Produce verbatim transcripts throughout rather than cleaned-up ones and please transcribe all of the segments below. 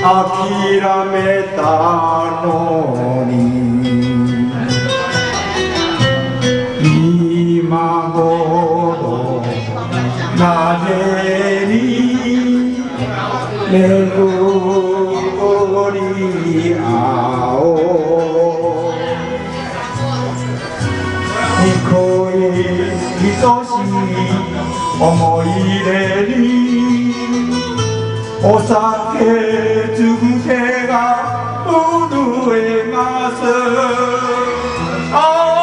諦めたのに今頃なぜに巡り合おう憎い愛しい思い出にお酒つけが震えますあ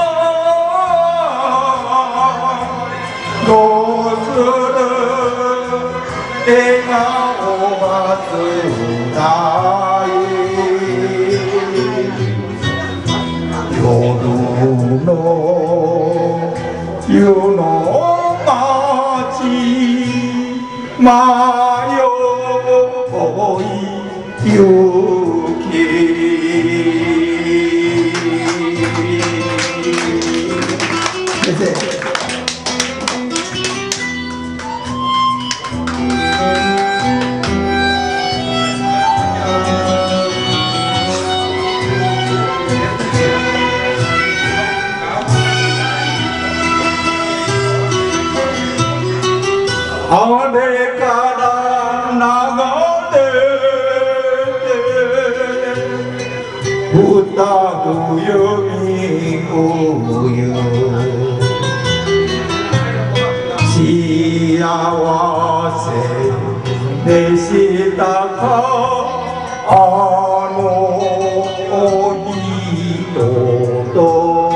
あどうする笑顔はつらい夜の夜の街迷い行き先生あれから流れて二冬冬幸せでしたかあの人と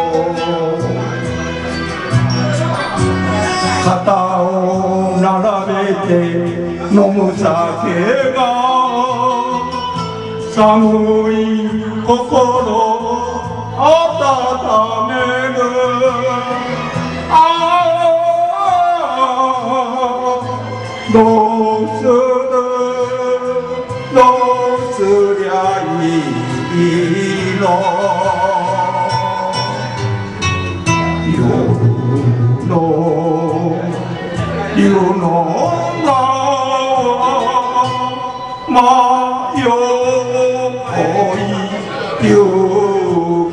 肩を並べて飲む酒が寒い心を温めるああどうするどうすりゃいいの夜の夜の迷い行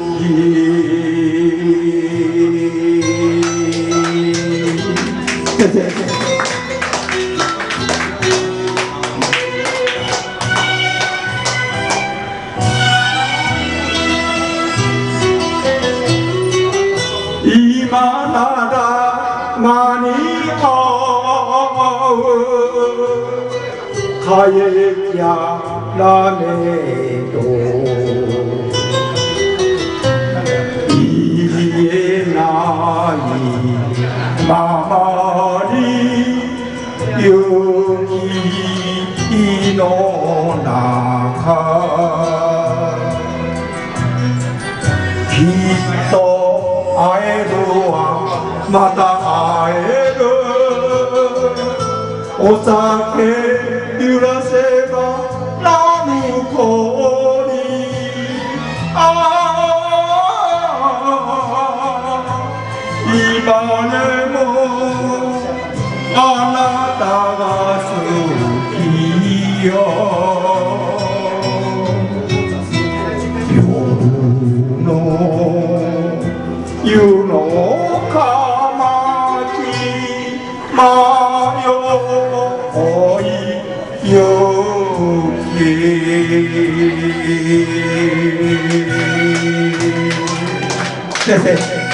き今なら間に合う帰りゃらねど言えないままに雪の中きっと会えるわまた会えるお酒揺らせばな向こうにああ今でもあなたが好きよ夜の夜のかまき迷い行き先生